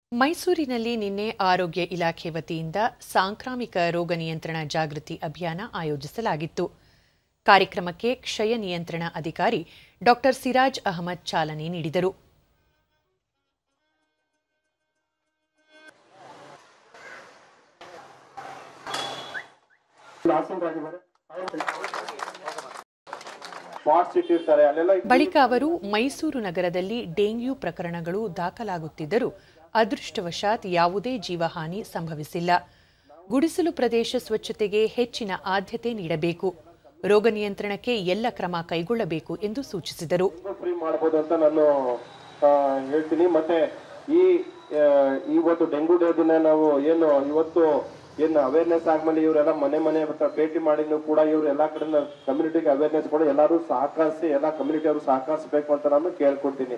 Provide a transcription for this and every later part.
ಮೈಸೂರಿನಲ್ಲಿ ನಿನ್ನೆ ಆರೋಗ್ಯ ಇಲಾಖೆ ವತಿಯಿಂದ ಸಾಂಕ್ರಾಮಿಕ ರೋಗ ನಿಯಂತ್ರಣ ಜಾಗೃತಿ ಅಭಿಯಾನ ಆಯೋಜಿಸಲಾಗಿತ್ತು. ಕಾರ್ಯಕ್ರಮಕ್ಕೆ ಕ್ಷಯ ನಿಯಂತ್ರಣ ಅಧಿಕಾರಿ ಡಾ. ಸಿರಾಜ್ ಅಹಮದ್ ಚಾಲನೆ ನೀಡಿದರು. ಬಳಿಕ ಅವರು ಮೈಸೂರು ನಗರದಲ್ಲಿ ಡೆಂಗ್ಯೂ ಪ್ರಕರಣಗಳು ದಾಖಲಾಗುತ್ತಿದ್ದರೂ ಅದೃಷ್ಟವಶಾತ್ ಯಾವುದೇ ಜೀವಹಾನಿ ಸಂಭವಿಸಿಲ್ಲ. ಗುಡಿಸಲು ಪ್ರದೇಶ ಸ್ವಚ್ಛತೆಗೆ ಹೆಚ್ಚಿನ ಆದ್ಯತೆ ನೀಡಬೇಕು, ರೋಗ ನಿಯಂತ್ರಣಕ್ಕೆ ಎಲ್ಲ ಕ್ರಮ ಕೈಗೊಳ್ಳಬೇಕು ಎಂದು ಸೂಚಿಸಿದರು. ಇವತ್ತು ಡೆಂಗು ಡೇ ದಿನ ನಾವು ಇವತ್ತು ಅವೇರ್ನೆಸ್ ಆದ್ಮೇಲೆ ಇವರೆಲ್ಲ ಮನೆ ಭೇಟಿ ಮಾಡಿ ಕೂಡ ಇವ್ರು ಎಲ್ಲಾ ಕಡೆ ಕಮ್ಯುನಿಟಿಗೆ ಅವೇರ್ನೆಸ್ ಕೂಡ ಎಲ್ಲರೂ ಸಹಕರಿಸಿ ಎಲ್ಲ ಕಮ್ಯುನಿಟಿ ಅವರು ಸಹಕರಿಸಬೇಕು ಅಂತ ನಾನು ಕೇಳ್ಕೊಡ್ತೀನಿ.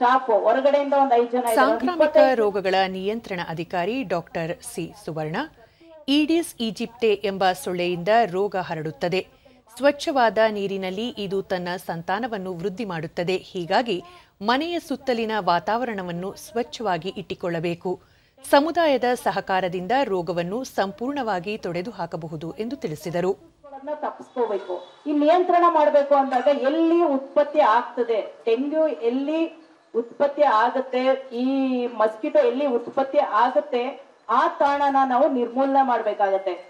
ಸಾಂಕ್ರಾಮಿಕ ರೋಗಗಳ ನಿಯಂತ್ರಣ ಅಧಿಕಾರಿ ಡಾ. ಸಿ. ಸುವರ್ಣ, ಈಡಿಸ್ ಈಜಿಪ್ಟೆ ಎಂಬ ಸೊಳ್ಳೆಯಿಂದ ರೋಗ ಹರಡುತ್ತದೆ. ಸ್ವಚ್ಛವಾದ ನೀರಿನಲ್ಲಿ ಇದು ತನ್ನ ಸಂತಾನವನ್ನು ವೃದ್ಧಿ ಮಾಡುತ್ತದೆ. ಹೀಗಾಗಿ ಮನೆಯ ಸುತ್ತಲಿನ ವಾತಾವರಣವನ್ನು ಸ್ವಚ್ಛವಾಗಿ ಇಟ್ಟುಕೊಳ್ಳಬೇಕು. ಸಮುದಾಯದ ಸಹಕಾರದಿಂದ ರೋಗವನ್ನು ಸಂಪೂರ್ಣವಾಗಿ ತೊಡೆದು ಹಾಕಬಹುದು ಎಂದು ತಿಳಿಸಿದರು. ತಪ್ಪಿಸ್ಕೋಬೇಕು, ಈ ನಿಯಂತ್ರಣ ಮಾಡಬೇಕು ಅಂದಾಗ ಎಲ್ಲಿ ಉತ್ಪತ್ತಿ ಆಗ್ತದೆ, ಡೆಂಗ್ಯೂ ಎಲ್ಲಿ ಉತ್ಪತ್ತಿ ಆಗುತ್ತೆ, ಈ ಮಸ್ಕಿಟೋ ಎಲ್ಲಿ ಉತ್ಪತ್ತಿ ಆಗುತ್ತೆ, ಆ ತಾಣನ ನಾವು ನಿರ್ಮೂಲನೆ ಮಾಡಬೇಕಾಗತ್ತೆ.